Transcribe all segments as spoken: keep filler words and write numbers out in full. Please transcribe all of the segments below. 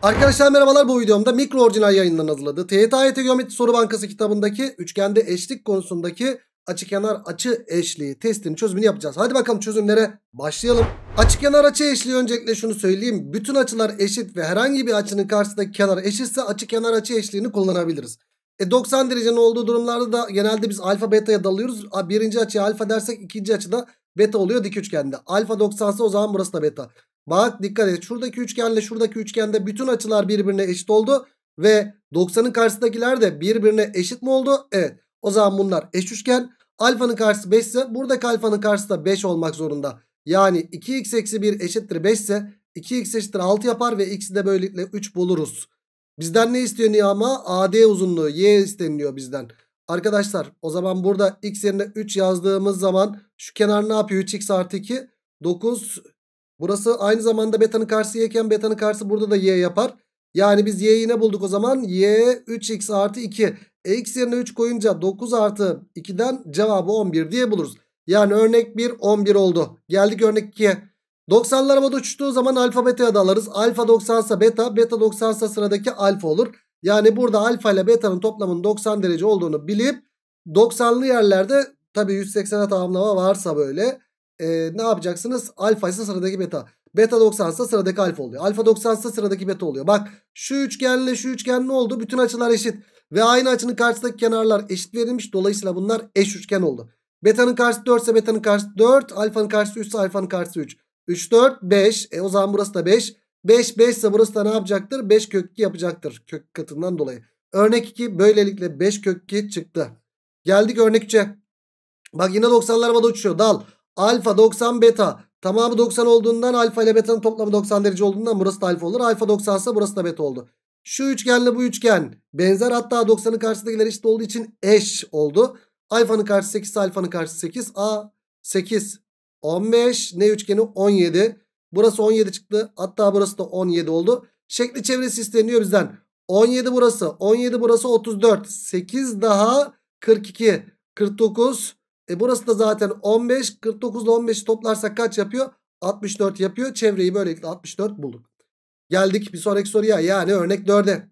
Arkadaşlar merhabalar, bu videomda Mikro Orijinal Yayınları'nın hazırladığı T Y T A Y T Geometri Soru Bankası kitabındaki üçgende eşlik konusundaki açıkenar açı eşliği testinin çözümünü yapacağız. Hadi bakalım çözümlere başlayalım. Açıkenar açı eşliği, öncelikle şunu söyleyeyim. Bütün açılar eşit ve herhangi bir açının karşısındaki kenar eşitse açıkenar açı eşliğini kullanabiliriz. E doksan derecenin olduğu durumlarda da genelde biz alfa beta'ya dalıyoruz. Birinci açıya alfa dersek ikinci açıda beta oluyor dik üçgende. Alfa doksansa o zaman burası da beta. Bak dikkat et, şuradaki üçgenle şuradaki üçgende bütün açılar birbirine eşit oldu. Ve doksanın karşısındakiler de birbirine eşit mi oldu? Evet. O zaman bunlar eş üçgen. Alfanın karşısı beş ise buradaki alfanın karşısı da beş olmak zorunda. Yani iki x eksi bir eşittir beş ise iki x eşittir altı yapar ve x'i de böylelikle üç buluruz. Bizden ne isteniyor ama? A D uzunluğu y isteniliyor bizden. Arkadaşlar o zaman burada x yerine üç yazdığımız zaman şu kenar ne yapıyor? üç x artı iki dokuz. Burası aynı zamanda beta'nın karşısı y iken beta'nın karşısı burada da y yapar. Yani biz y'yi ne bulduk o zaman? Y üç x artı iki. E, x yerine üç koyunca dokuz artı ikiden cevabı on bir diye buluruz. Yani örnek bir on bir oldu. Geldik örnek ikiye. doksanlar havada uçuştuğu zaman alfa beta'ya da alırız. Alfa doksan ise beta, beta doksan ise sıradaki alfa olur. Yani burada alfa ile beta'nın toplamının doksan derece olduğunu bilip doksanlı yerlerde tabii yüz seksene tamamlama varsa böyle Ee, ne yapacaksınız? Alfa ise sıradaki beta. Beta doksan ise sıradaki alfa oluyor. Alfa doksan ise sıradaki beta oluyor. Bak şu üçgenle şu üçgen ne oldu? Bütün açılar eşit. Ve aynı açının karşısındaki kenarlar eşit verilmiş. Dolayısıyla bunlar eş üçgen oldu. Beta'nın karşısı dört ise beta'nın karşısı dört. Alfanın karşısı üç ise alfanın karşısı üç. üç, dört, beş. E o zaman burası da beş. beş, beş ise burası da ne yapacaktır? beş kök iki yapacaktır. Kök katından dolayı. Örnek iki böylelikle beş kök iki çıktı. Geldik örnek üçe. Bak yine doksanlar havada uçuyor. Dal. Alfa doksan beta. Tamamı doksan olduğundan alfa ile beta'nın toplamı doksan derece olduğundan burası da alfa olur. Alfa doksan ise burası da beta oldu. Şu üçgenle bu üçgen benzer, hatta doksanın karşısındakiler eşit olduğu için eş oldu. Alfanın karşısı sekiz ise alfanın karşısı sekiz. A sekiz on beş ne üçgeni on yedi. Burası on yedi çıktı. Hatta burası da on yedi oldu. Şekli çevresi isteniyor bizden. on yedi burası. on yedi burası otuz dört. sekiz daha kırk iki. kırk dokuz. E burası da zaten on beş. kırk dokuz ile on beşi toplarsak kaç yapıyor? altmış dört yapıyor. Çevreyi böylelikle altmış dört bulduk. Geldik bir sonraki soruya, yani örnek dörde.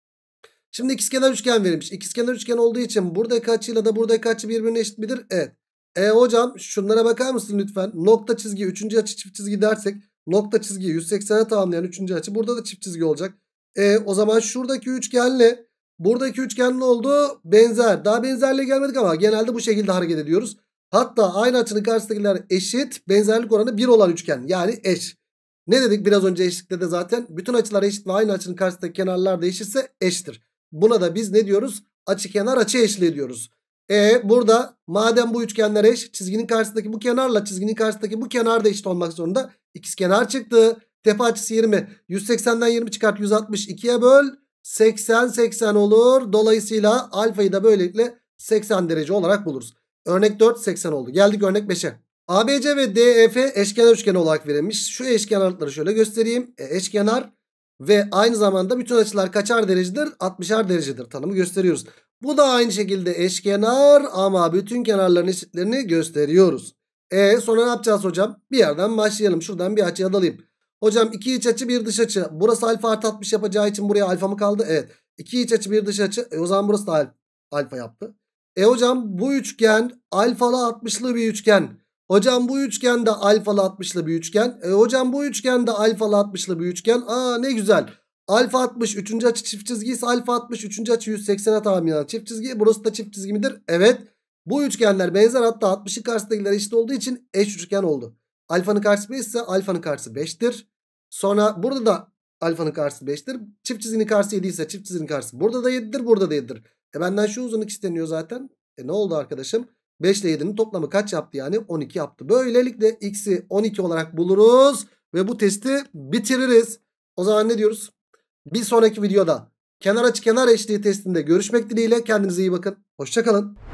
Şimdi ikizkenar üçgen verilmiş. İkizkenar üçgen olduğu için buradaki açıyla da buradaki açı birbirine eşit midir? Evet. E hocam şunlara bakar mısın lütfen? Nokta çizgi, üçüncü açı çift çizgi dersek nokta çizgi yüz seksene tamamlayan üçüncü açı, burada da çift çizgi olacak. E o zaman şuradaki üçgenle buradaki üçgen ne oldu? Benzer. Daha benzerliğe gelmedik ama genelde bu şekilde hareket ediyoruz. Hatta aynı açının karşısındakiler eşit, benzerlik oranı bir olan üçgen, yani eş. Ne dedik biraz önce eşlikte de zaten? Bütün açılar eşit ve aynı açının karşısındaki kenarlar da eşitse eşittir. Buna da biz ne diyoruz? Açıkenar açı eşliği diyoruz. E burada madem bu üçgenler eş, çizginin karşısındaki bu kenarla çizginin karşısındaki bu kenar da eşit olmak zorunda. İkizkenar çıktı. Tepe açısı yirmi. yüz seksenden yirmi çıkart, yüz altmış ikiye böl. seksen seksen olur. Dolayısıyla alfayı da böylelikle seksen derece olarak buluruz. Örnek dört seksen oldu. Geldik örnek beşe. A B C ve D E F eşkenar üçgen olarak verilmiş. Şu eşkenarlıkları şöyle göstereyim. E, eşkenar ve aynı zamanda bütün açılar kaçar derecedir? altmışar derecedir. Tanımı gösteriyoruz. Bu da aynı şekilde eşkenar ama bütün kenarların eşitlerini gösteriyoruz. E sonra ne yapacağız hocam? Bir yerden başlayalım. Şuradan bir açıya dalayım. Hocam iki iç açı bir dış açı. Burası alfa artı altmış yapacağı için buraya alfa mı kaldı? Evet. iki iç açı bir dış açı. E o zaman burası da al alfa yaptı. E hocam bu üçgen alfalı altmışlı bir üçgen. Hocam bu üçgen de alfalı altmışlı bir üçgen. E hocam bu üçgen de alfalı altmışlı bir üçgen. Aa ne güzel. Alfa altmış üçüncü açı çift çizgi ise alfa altmış üçüncü açı yüz seksene tamamlayan çift çizgi. Burası da çift çizgi midir? Evet. Bu üçgenler benzer, hatta altmışın karşısındakiler eşit olduğu için eş üçgen oldu. Alfanın karşısı beş ise alfanın karşısı beştir. Sonra burada da alfanın karşısı beştir. Çift çizginin karşısı yedi ise çift çizginin karşısı burada da yedidir, burada da yedidir. E benden şu uzunluk isteniyor zaten. E ne oldu arkadaşım? beş ile yedinin toplamı kaç yaptı yani? on iki yaptı. Böylelikle x'i on iki olarak buluruz ve bu testi bitiririz. O zaman ne diyoruz? Bir sonraki videoda kenar açı kenar eşliği testinde görüşmek dileğiyle. Kendinize iyi bakın. Hoşça kalın.